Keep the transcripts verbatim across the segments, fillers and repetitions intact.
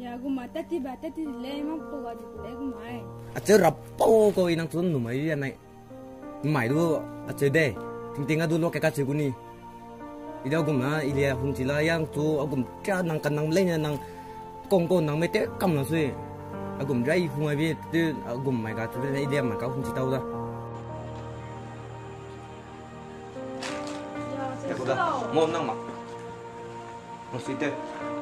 Ya aku mata tiba tadi le emang poga di aku mai. Aja rapo ko inang tun numai ya nai. Mai du aja deh. Ting-ting adu lo kayak kacu ni. Ida aku mah ilia huncila yang tu aku mah nang kanang lainnya nang kongko nang mete kam lah sih. Aku mah jai hungai bi tu aku mah kacu ni ilia mah kau hunci tahu dah. Ya sudah, mau nang mak. Masih deh.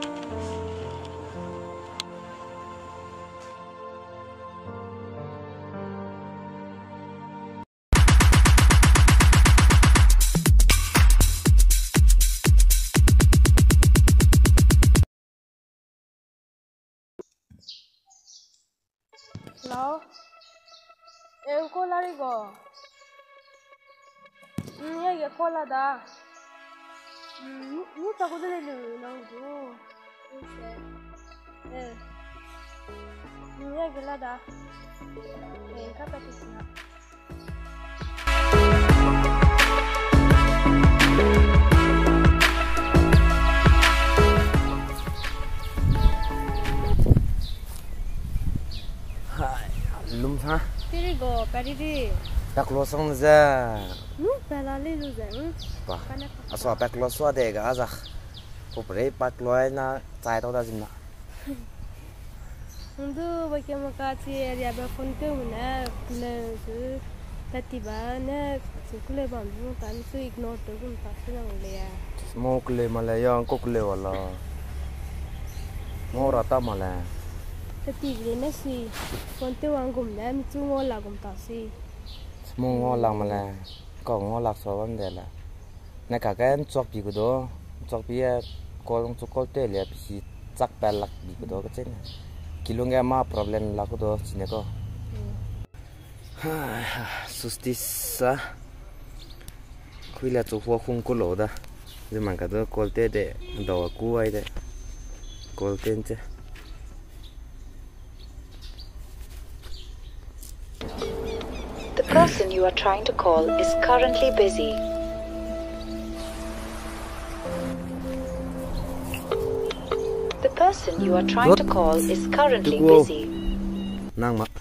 Hello? Eh, cola rigo. Hmm, ya ya cola da. Hmm, ni tak ada lagi nang tu. Eh. Hmm, ya gila da. Eh, kata kisah. Lum ha? Piri go, piri di. Pak lo sang za. Hmm, pala le lu za. Hmm. Bah. Asal pak lo suah deh ga azak. Kau beri pak lo na cai tahu dah zimna. Untuk bagi mereka si Ariabe pun tu mana, mana tu tiba na sekolah bantu kan tu ignore tu pun pasti orang lea. Mau kule Malaya, kau kule wala. Mau rata Malaya. Tiba na si, pun tu orang gum na, tu ngolah gum tak si. Mau ngolah Malaya, kau ngolah sawan deh lah. Nak kakak cok pi kudo, cok pi ya, kau cok kau tu le pi cak pelak pi kudo kecil. Kilungnya mah problem lah kudo sini ko. Sustis ah, kuila cok huah kung kulo dah. Zaman kado kau tu deh, dawa kuai deh, kau tu je. The person you are trying to call is currently busy. The person you are trying to call is currently busy. Nang mak.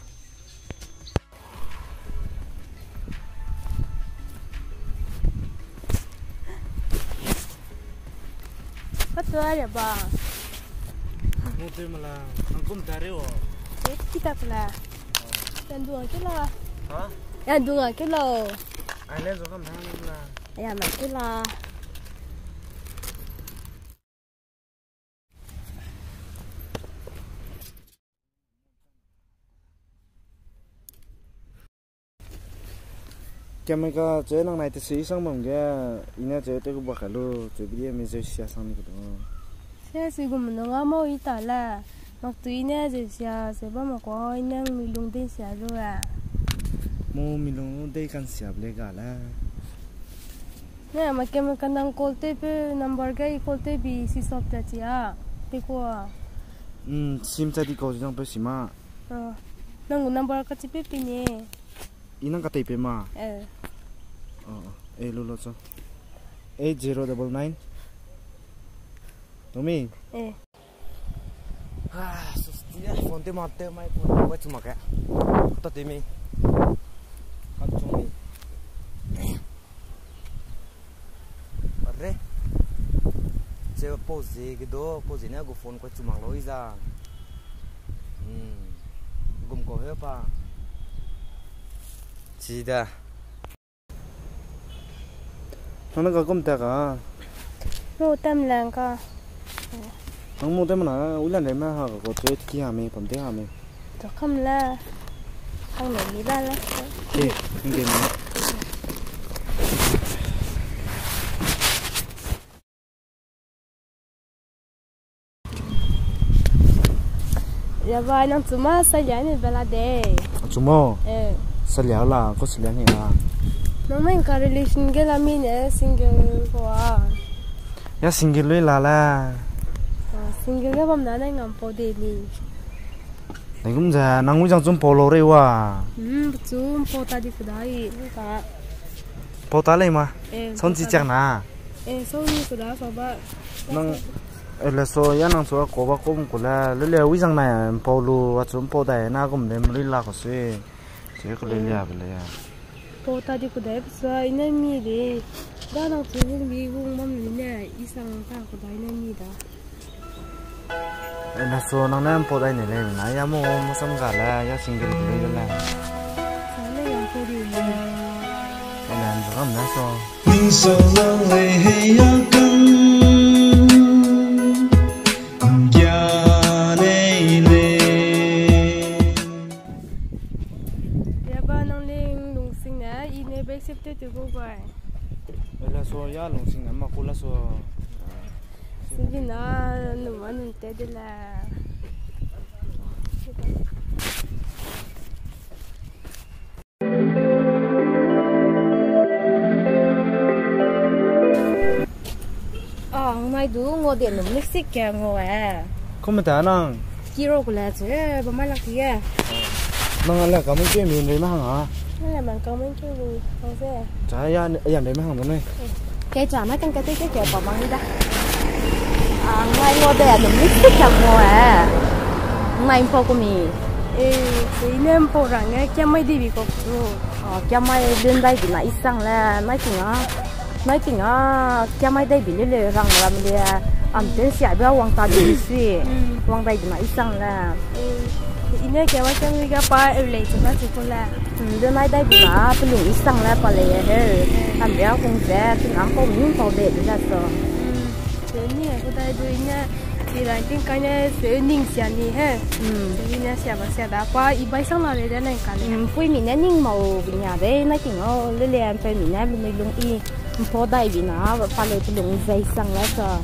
Betul ada bang. Mungkin malah angkum dari oh. Eh, kita pula. Dan dua kilo. Hah? Yang dua kilo. Ada juga mana lah. Ya, macam lah. Kami ka chơi nang này thì sĩ sang mong cái, ina chơi tôi cũng bảo cả luôn, chơi bây giờ mình chơi xia sang cái đó. Saya sih gua menengah mau ita lah. Waktu ini aja sia, sebab mak kau ini yang milung din sia tu ah. Mau milong deh kan siap lega lah. Nah, macam macam nang call te pe number gay call te bi si subtitles ya. Teko ah. Hmm, sim tadi kau jangan bersima. Oh, nang number kecil pe ni. Inang kata ipe ma. Eh. Oh, eh lulu so. Eight zero double nine. Tommy. Eh. Ah, sustia. Fonte mate mai pun buat cuma kayak. Kata timi. Kacung ni. Arre. Saya pose gitu, pose ni aku phone kau cuma loi za. Hmm. Gum kau apa? Cida. Mana kau kum tak ah? Mau tam lang ka. Ang mau tam mana? Ulan deh mah kau chơi thì hame, pam teh hame. Tak kam lah. Ang ni lah lah. Eh, ini mana? Ya, bah, nang cuma saja ni bela deh. Cuma. Eh. Seliau lah, kau seliau ni lah. Nama yang relation ke lah ni single kuah. Ya single lu lah lah. Single ke pun mana yang ampo daily. Nengkum je, nanggu jangan cuma polo rewa. Hmm, betul, po tadi kedai, tak. Po tadi mah. Eh. Son cicak na. Eh, so ni sudah coba. Nang là số ya năng số có bao cũng của là lấy lấy ví dụ này bao lu và chúng bao đại na cũng lấy lấy là có suy chỉ có lấy là vậy à bao ta đi có đẹp sao nên mi đi đó là chú cũng đi cũng mắm mình nè ít sang ta có đại nên mi đó là số năng nem bao đại này này nãy ya mua mua xong cả là ya xin cái lấy là sáng nay làm bao điều gì cái này nó không nói số mình sao lang lệ hay ya căng ya này lệ ya ba năng lên lùng sinh nè in này bé xếp tới từ cô quay là số ya lùng sinh nằm mà cô là số sinh viên nó nửa mà nửa tết đây là ờ mai đủ ngồi điện nướng nước xích kìa ngồi à không phải năng kilo của là chứ bao mai là kia năng là có mấy cái miếng đấy mà hả đây là mình có mấy cái gì không sé chả ya ya đấy mà hả này cái chả mấy cái cái cái cái bỏ bằng đi đã à mai ngồi điện nướng nước xích kìa ngồi à mai phô của mình ê thì nên phô rằng cái cái mấy đi bị cột rồi ờ cái mấy bên đây thì lại sang là mấy cái nó mấy cái nó cái mấy đây bị lừa lừa rằng là mình đi ăn đến xài béo hoàng ta đi suy hoàng đây thì lại sang là in này cái cái người cái ba ở lại cho nó chỉ có là bên này đây bị nó bị lừa sang là bà lại hết ăn béo không dễ thì ăn không những tàu đẹp là sao thế nhỉ cái đây đôi nhá thì là cái cái này sẽ ninh xả đi hết thì nhá xả và xả đã qua ít bay sang là để này cả này quay mình nhá ninh màu bên nhà đấy này thì nó lên lên phải mình nhá bên này lung y phố đây bị nó và phải lấy lung dây sang lá sao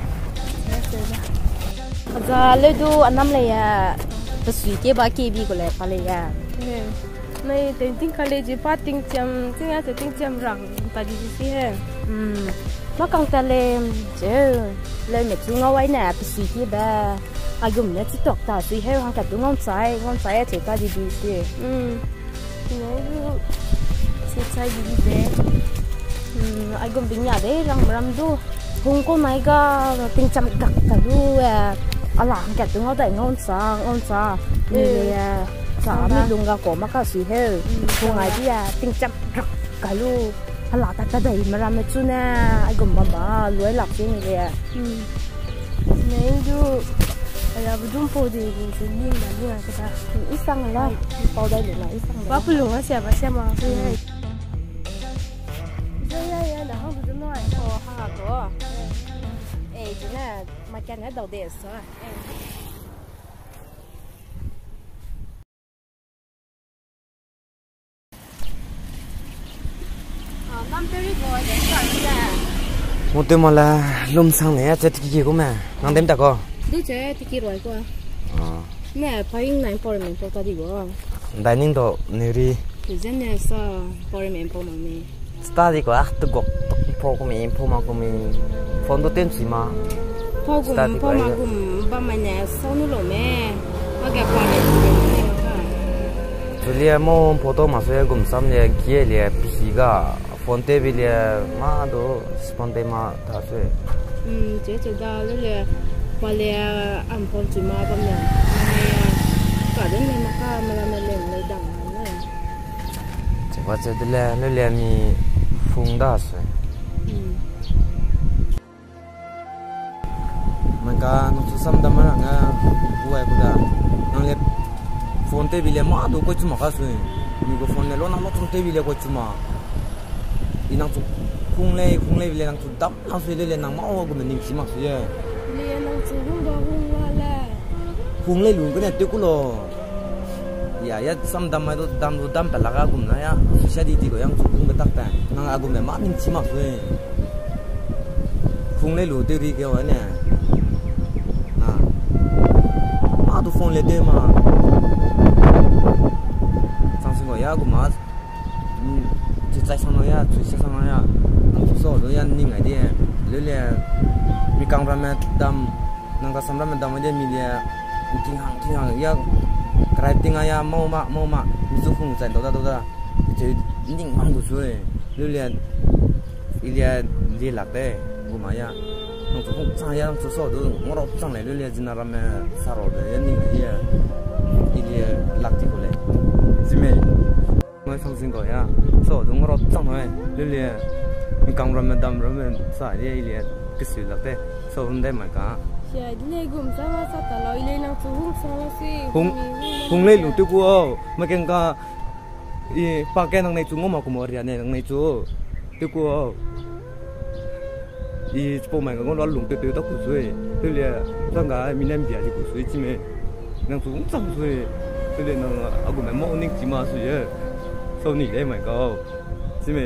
giờ lấy đu anh năm này à cái suy cái ba cái bị cái này phải lấy à này tính tính cái này chỉ bắt tính chấm tính là tính chấm rằng tại vì gì hết nó còn ta lên chứ lên mấy chú ngồi nè cái suy cái ba à dùng nhá chỉ tọt ta suy hết hàng cả tụi ngon trái ngon trái thì ta đi đi đi ừ nhớ sẽ trái đi đi ừ ai cũng bình nhà đấy rằng làm du hùng cô này cái tình chăm đặc cả du à à làm cả tụi nó tại ngon sao ngon sao như là sao mình dùng cái cổ mà cái suy hết hùng này đi à tình chăm đặc cả lu à là ta ta đây mà làm chút nè ai cũng bảo bảo lưỡi lọc cái này à này du là bữa chúng tôi thì sẽ nhìn là như là cái ta ít xăng rồi bao đây để là ít xăng quá bự luôn á xem mà xem mà đây đây là không được nói ồ ha có ê chứ là mà cái này đầu đẹp rồi à năm tới rồi để soạn ra một tuần mà là lùm sang này chơi cái gì cũng mà ngang đêm ta co đi chơi thì kia rồi qua nè phải này bỏ mình bỏ ta đi qua đại ninh đó neri thì dân này sao bỏ mình bỏ mà mình study quá tự gọc phô của mình phô mà của mình phone đó tên gì mà phô của mình phô mà của ba mày nè sau nữa rồi mẹ mà gặp qua này rồi liền mua photo mà sẽ gồm sắm liền kia liền pizza phone tê bị liền mà đó phone tê mà thà sẽ ừ chế chế đó liền qua liền ăn phone chỉ mà ba mẹ cả đến này mà cả mà làm lên lấy đằng này chỉ có chế đó là nó liền mi phun đó sẽ mình cả nó chỉ sắm đam mà nga quay cũng đã nó liền phone tê bị liền mà đó có chuma cái gì mình có phone này lo nó phone tê bị liền có chuma inang tu khung lê khung lê liền tu đắp nó sẽ liền nang máu của mình nhìn chỉ mặc gì liền nang tu khung đó khung hoa là khung lê luôn cái này tiêu cũng lo ya ya sam đam mà đó đam đó đam phải là cái cũng này á sẽ đi đi cái yang tu khung cái tắc ta nang à cũng này mắt nhìn chỉ mặc gì khung lê luôn tiêu đi cái này à mà tu phone lê tiêu mà sang sinh gọi ya cũng mà chỉ chạy sang nói ya, chỉ sang nói ya, anh chú số rồi anh nhìn ngay đi, lấy liền, mi căng ra mẹ đam, nàng ta xem ra mẹ đam vậy mi liền, kinh hàng kinh hàng ya, cái tiếng ya mau mà mau mà, mi chú không chạy đâu ra đâu ra, chỉ nhìn ngang của chú ấy, lấy liền, lấy liền đi lạc đấy, của mà ya, nang tu chang ya nang tu so du ngoro chang le le jina ram sa ro de ni ya ili lak ti ko le Zeme moi sang sing ko ya so du ngoro chang noi le le mi kang ram dam ram sa ye ili ke su lak de so hun de ma ka ya ile gum sa ma sa ta lo ile nang tu hung sa la si hung hung le lu tu ko ma ken ka i pa ke nang nei chu ngoma ko mo ria ne nang nei chu tu ko i po mai ngon lo lung te te ta ku sui tu le sang ga mi nem bia ji ku sui chi me nang tu sang sui tu le nang a gu me mo ning chi ma sui ye so ni le mai ko chi me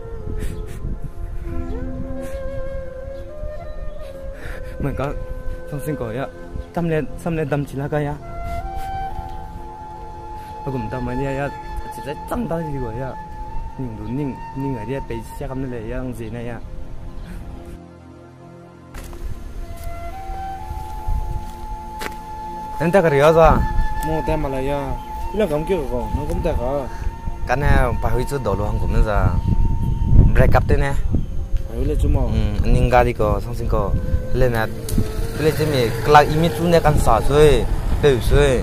mai ka sang sing ko ya tam le sam le dam chi la ka ya a gu dam ma ya ya chỉ在长大的我呀宁都宁宁啊这被下咁的样子那样Ente kerja apa? Mau teh malah ya. Bila kamu kira kau, mau kamu teh kau. Karena Paihuile dulu aku mana break up tu ne. Paihuile cuma. Hmm, ninggali ko, sangsing ko. Lemat, beli cumi kelak ini tu ne kan sasui, beusui.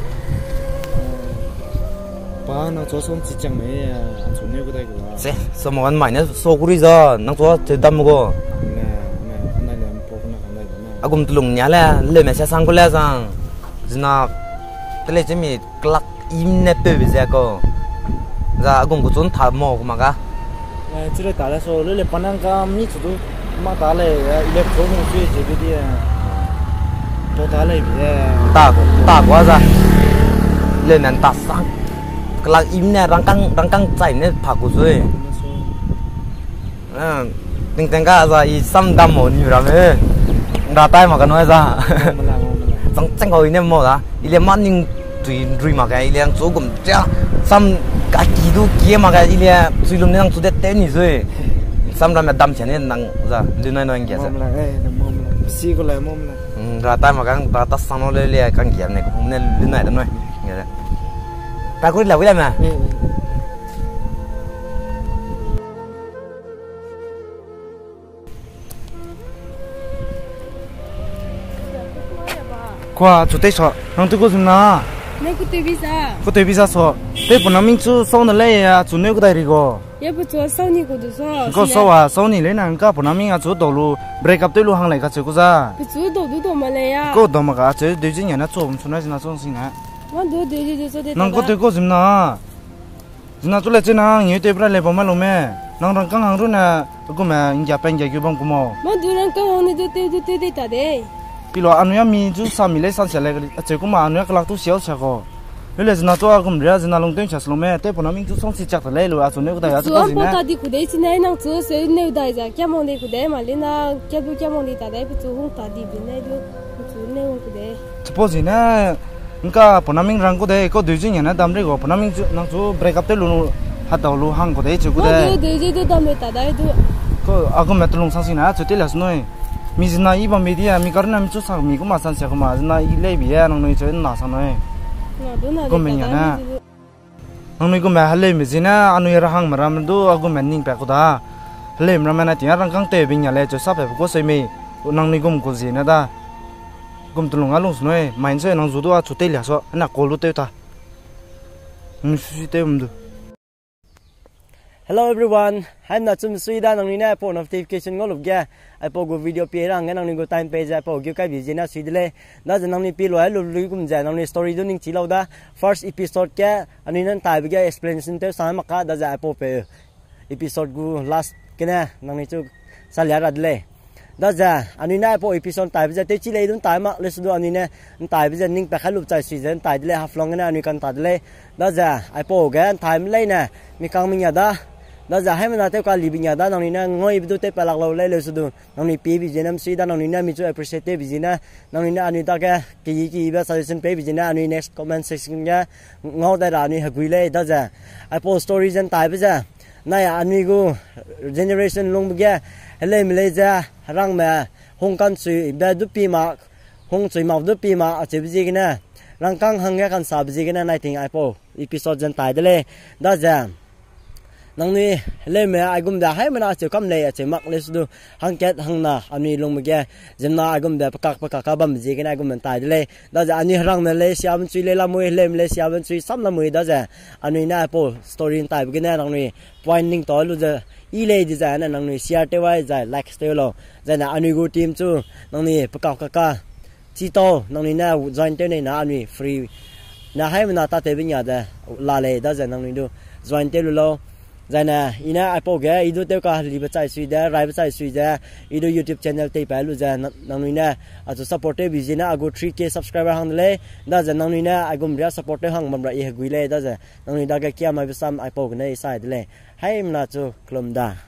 Ba, nak joson cicang me ya, cuma aku tak kau. Se, semua orang mainnya sokuri za, nak jual cedam ko. Nah, nah, nak yang pokok nak kan nak. Aku mentulung nyala, lemat saya sangkul ya sang. Zina, beli cumi kelak ini beusui ko. Za, aku ngutun thal mau ko maka. Eh, ciri tala so, lele panang kam ni tu, mak tala ya, ile promo tu je dia. To tala ya. Tak, tak kuasa. Lemat tak sang. Kelak ini rangkang rangkang cai ni paku sui. Ah, ting tengah za i sam dam mo Nriame. Ratai makan noi za. Sang ceng kau ini mo lah. Ile maning tui tui makan ile yang cukup cia sam kaki tu kia makan ile sebelum ni yang sudah tenis sui. Sam ram dam cene nang za lunai noi yang biasa. Si ko lah mom lah. Hmm, ratai makan rata sama le le kan kiam ni. Ni lunai dah noi. Biasa. Paihuile lah, William ah. Qua chủ tịch so, nang tu có gì na? Này có tiêu visa. Có tiêu visa so. Thế bọn mình chú xong rồi lấy à, chú nếu có đại đi go. Ya bu cho sau ni ko du so. Có so à, sau này lấy nàng cả bọn mình à chú đầu lu break up tới lu hàng này cả chú có ra. Bu chu do du do ma le ya. Có đầu mà cả chú điều gì nhà nó chú không chú nói gì nó chú xin nè. Wan do de de so de. Nang có tiêu có gì na? Gì na chú lấy trên hàng nhiều tiêu bữa lấy bao nhiêu mẹ? Nang răng căng hàng rồi nè, có mà nhà bên nhà kêu bằng cũng mau. Ma du rang căng hàng ni do tiêu do tiêu de ta de. Bây giờ anh em mình chú sao mình lấy sang xe lại cái, chỉ có mà anh em cái lạc tu xéo xe co. Bây giờ gì na tôi cũng rẻ gì na long tiền chả xong mẹ, thế bọn mình chú xong xí chắc lấy rồi, à chú nếu có đại chú có gì nè. Chú ta đi cụ đấy xin này năng chú sẽ nếu đại ra, kia mong đi cụ đấy mà lên na kia bu kia mong đi ta đấy, chú không ta đi bên này chú chú nếu cụ đấy. Chú bao gì nè, cái bọn mình răng có đấy, có điều gì nhỉ? Đam đấy có bọn mình năng chú break up tới luôn, hạt đầu luôn hàng có đấy chú có đấy. Có điều gì đó đam đấy ta đấy chú. Có, à có mẹ tôi long sang xin nè, chú tới là xin nói. Mi zina iba media mi karena mi susah mi kuma san sia kuma zina ile biya nang noi choi na san noi ko me yana nang noi ko me hale mi zina anu ya hang maram do agu men ning pa ko da hale maram na ti rang kang te bin ya le cho sa pe ko sei me nang noi gum ko zina da gum tulung alung snoi main se nang zu do a chu te lia so na ko lu te ta mi su te um do. Hello everyone, I'm not some Sweden ang nina po notification ngolub gya ay po go video pira nga nang go time page ay po gyo kay bizina swidle na janang ni pilo ay lulu kum ja nang ni story do ning chilaw da first episode kya ani nan tai bigya explanation te sa maka da ja po pe episode gu last kena nang ni chu salyara dle da ja ani na po episode tai bigya te chile dun tai ma le su do ani ne tai bigya ning pa khalup chai season tai dle half long na ani kan ta dle da ja ay po ga time le na mi kang mi nya da đó giờ hay mà nói theo qua lì bị nhà đó nông ni na ngồi bị tụt té lạc lâu lấy lấy số đường nông ni pi bị gì nam suy đó nông ni na mình chú appreciate bị gì na nông ni na anh ta cái cái gì cái bây giờ xin bị gì na anh next comment section nha ngồi đây là anh học quý lấy đó giờ I post stories and type bây giờ này anh go generation long bây giờ lấy Malaysia răng mà Hong Kong suy bây giờ pi mà Hong suy màu pi mà ở chế gì cái na răng căng hăng cái con sao gì cái na này thì I post episode and type đấy đó giờ nang ni le me agum da hai mana chu kam le che mak le su hang ket hang na ani long me ge jemna agum da pakak pakak ka bam ji gen agum ta le da ja ani rang me le siam chui le la moi lem le siam chui sam la moi da ja ani na po story in tai ge na nang ni pointing to lu ja i le ji ja na nang ni share te wai ja like stay lo ja na ani go team chu nang ni pakak ka ka chi to nang ni na join te ne na ani free na hai mana ta te bin ya da la le da ja nang ni du join te lu lo Zana ina apo ge idu te ka li ba chai sui da rai ba chai sui da idu YouTube channel te pa lu ja nang ni na a to support e bizina ago three K subscriber hang le da ja nang ni na agum ria support e hang mam ra e gui le da ja nang ni da ga kia mai sam apo ge nei sai de le hai mna chu klom da